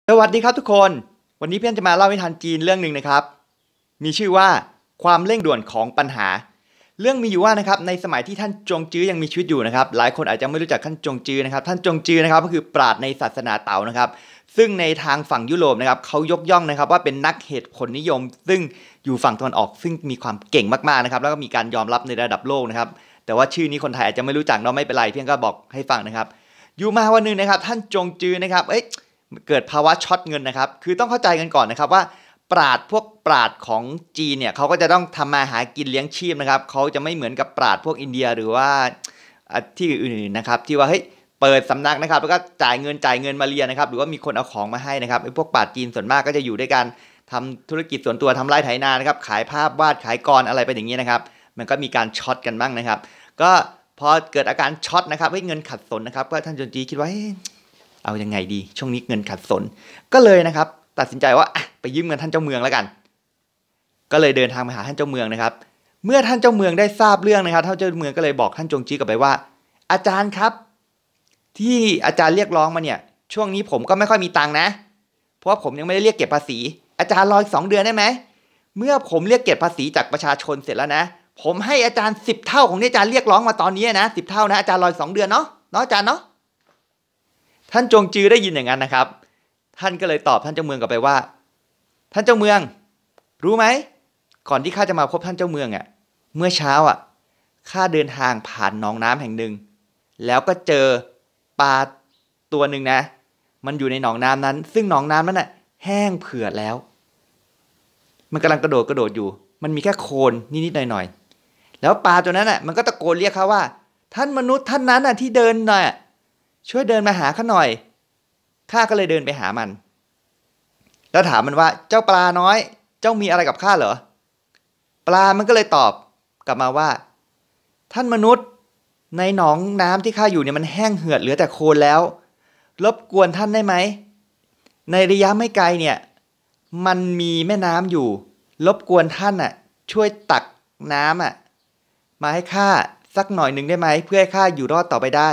สวัสดีครับทุกคนวันนี้เพื่อนจะมาเล่านิทานจีนเรื่องหนึ่งนะครับมีชื่อว่าความเร่งด่วนของปัญหาเรื่องมีอยู่ว่านะครับในสมัยที่ท่านจงจื้อยังมีชีวิตอยู่นะครับหลายคนอาจจะไม่รู้จักท่านจงจื้อนะครับท่านจงจื้อนะครับก็คือปราชญ์ในศาสนาเต๋านะครับซึ่งในทางฝั่งยุโรปนะครับเขายกย่องนะครับว่าเป็นนักเหตุผลนิยมซึ่งอยู่ฝั่งตะวันออกซึ่งมีความเก่งมากๆนะครับแล้วก็มีการยอมรับในระดับโลกนะครับแต่ว่าชื่อนี้คนไทยอาจจะไม่รู้จักเนาะไม่เป็นไรเพียงก็บอกให้ฟังนะครับอยู่มาวันนึงนะครับท่านจงจื้อนะครับเกิดภาวะช็อตเงินนะครับคือต้องเข้าใจกันก่อนนะครับว่าพวกปราชญ์ของจีนเนี่ยเขาก็จะต้องทำมาหากินเลี้ยงชีพนะครับเขาจะไม่เหมือนกับปราชญ์พวกอินเดียหรือว่าที่อื่นๆนะครับที่ว่าเปิดสำนักนะครับแล้วก็จ่ายเงินมาเรียนนะครับหรือว่ามีคนเอาของมาให้นะครับพวกปราชญ์จีนส่วนมากก็จะอยู่ด้วยกันทำธุรกิจส่วนตัวทำไร่ไถนานะครับขายภาพวาดขายกรอะไรไปอย่างนี้นะครับมันก็มีการช็อตกันบ้างนะครับก็พอเกิดอาการช็อตนะครับเงินขัดสนนะครับก็ท่านจงจื้อคิดว่าเอายังไงดีช่วงนี้เงินขัดสนก็เลยนะครับตัดสินใจว่าไปยืมเงินท่านเจ้าเมืองแล้วกันก็เลยเดินทางไปหาท่านเจ้าเมืองนะครับเมื่อท่านเจ้าเมืองได้ทราบเรื่องนะครับท่านเจ้าเมืองก็เลยบอกท่านจงจื้อกลับไปว่าอาจารย์ครับที่อาจารย์เรียกร้องมาเนี่ยช่วงนี้ผมก็ไม่ค่อยมีตังค์นะเพราะว่าผมยังไม่ได้เรียกเก็บภาษีอาจารย์รออีก2 เดือนได้ไหมเมื่อผมเรียกเก็บภาษีจากประชาชนเสร็จแล้วนะผมให้อาจารย์10 เท่าของที่อาจารย์เรียกร้องมาตอนนี้นะ10 เท่านะอาจารย์รออีก2 เดือนเนาะอาจารย์เนาะท่านจงจื้อได้ยินอย่างนั้นนะครับท่านก็เลยตอบท่านเจ้าเมืองกลับไปว่าท่านเจ้าเมืองรู้ไหมก่อนที่ข้าจะมาพบท่านเจ้าเมืองเมื่อเช้าข้าเดินทางผ่านหนองน้ำแห่งหนึ่งแล้วก็เจอปลาตัวหนึ่งนะมันอยู่ในหนองน้ำนั้นซึ่งหนองน้ำนั้นแห้งเผือดแล้วมันกำลังกระโดดอยู่มันมีแค่โคลนนิดๆหน่อยๆแล้วปลาตัวนั้นมันก็ตะโกนเรียกเขาว่าท่านมนุษย์ท่านนั้นที่เดินช่วยเดินมาหาข้าหน่อยข้าก็เลยเดินไปหามันแล้วถามมันว่าเจ้าปลาน้อยเจ้ามีอะไรกับข้าเหรอปลามันก็เลยตอบกลับมาว่าท่านมนุษย์ในหนองน้ำที่ข้าอยู่เนี่ยมันแห้งเหือดเหลือแต่โคลนแล้วรบกวนท่านได้ไหมในระยะไม่ไกลเนี่ยมันมีแม่น้ำอยู่รบกวนท่านช่วยตักน้ำมาให้ข้าสักหน่อยหนึ่งได้ไหมเพื่อให้ข้าอยู่รอดต่อไปได้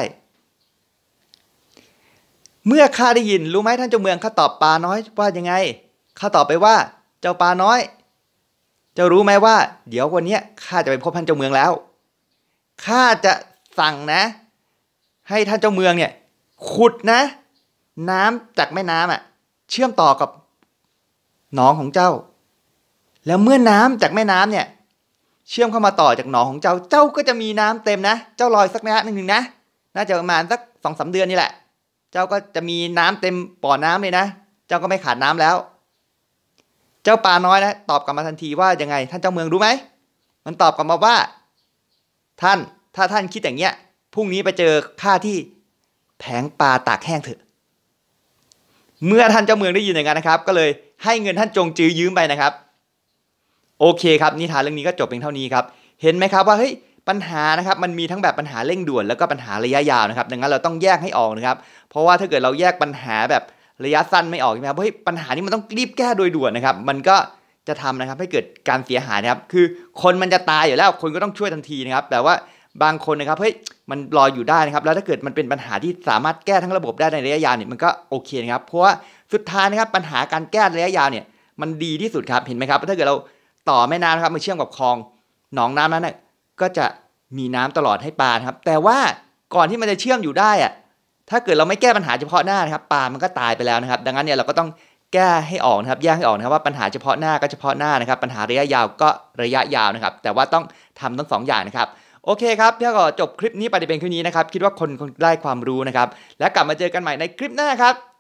เมื่อข้าได้ยินรู้ไหมท่านเจ้าเมืองข้าตอบปลาน้อยว่ายังไงข้าตอบไปว่าเจ้าปลาน้อยเจ้ารู้ไหมว่าเดี๋ยววันนี้ข้าจะไปพบท่านเจ้าเมืองแล้วข้าจะสั่งนะให้ท่านเจ้าเมืองเนี่ยขุดนะน้ำจากแม่น้ำเชื่อมต่อกับหนองของเจ้าแล้วเมื่อน้ำจากแม่น้ำเนี่ยเชื่อมเข้ามาต่อจากหนองของเจ้าก็จะมีน้ำเต็มนะเจ้ารอสักระยะหนึ่งนะน่าจะประมาณสัก 2-3 เดือนนี่แหละเจ้าก็จะมีน้ำเต็มบ่อน้ำเลยนะเจ้าก็ไม่ขาดน้ำแล้วเจ้าปลาน้อยนะตอบกลับมาทันทีว่ายังไงท่านเจ้าเมืองรู้ไหมมันตอบกลับมาว่าท่านถ้าท่านคิดอย่างเงี้ยพรุ่งนี้ไปเจอข้าที่แผงปลาตากแห้งเถอะเมื่อท่านเจ้าเมืองได้ยินอย่างนั้นนะครับก็เลยให้เงินท่านจงจื้อยืมไปนะครับโอเคครับนิทานเรื่องนี้ก็จบเพียงเท่านี้ครับเห็นไหมครับว่าปัญหานะครับมันมีทั้งแบบปัญหาเร่งด่วนแล้วก็ปัญหาระยะยาวนะครับดังนั้นเราต้องแยกให้ออกนะครับเพราะว่าถ้าเกิดเราแยกปัญหาแบบระยะสั้นไม่ออกใช่ไหมครับปัญหานี้มันต้องรีบแก้โดยด่วนนะครับมันก็จะทำนะครับให้เกิดการเสียหายนะครับคือคนมันจะตายอยู่แล้วคนก็ต้องช่วยทันทีนะครับแต่ว่าบางคนนะครับมันรออยู่ได้นะครับแล้วถ้าเกิดมันเป็นปัญหาที่สามารถแก้ทั้งระบบได้ในระยะยาวเนี่ยมันก็โอเคนะครับเพราะว่าสุดท้ายนะครับปัญหาการแก้ระยะยาวเนี่ยมันดีที่สุดครับเห็นไหมครับถ้าเกิดเราต่อแม่น้ำครับมาเชื่อมกับคลองหนองน้ำนั้นก็จะมีน้ำตลอดให้ปลาครับแต่ว่าก่อนที่มันจะเชื่อมอยู่ได้ถ้าเกิดเราไม่แก้ปัญหาเฉพาะหน้านะครับปลามันก็ตายไปแล้วนะครับดังนั้นเนี่ยเราก็ต้องแก้ให้ออกนะครับแยกให้ออกนะครับว่าปัญหาเฉพาะหน้าก็เฉพาะหน้านะครับปัญหาระยะยาวก็ระยะยาวนะครับแต่ว่าต้องทำทั้ง2 อย่างนะครับโอเคครับพี่ก็จบคลิปนี้ไปเป็นแค่นี้นะครับคิดว่าคนคงได้ความรู้นะครับแล้วกลับมาเจอกันใหม่ในคลิปหน้าครับ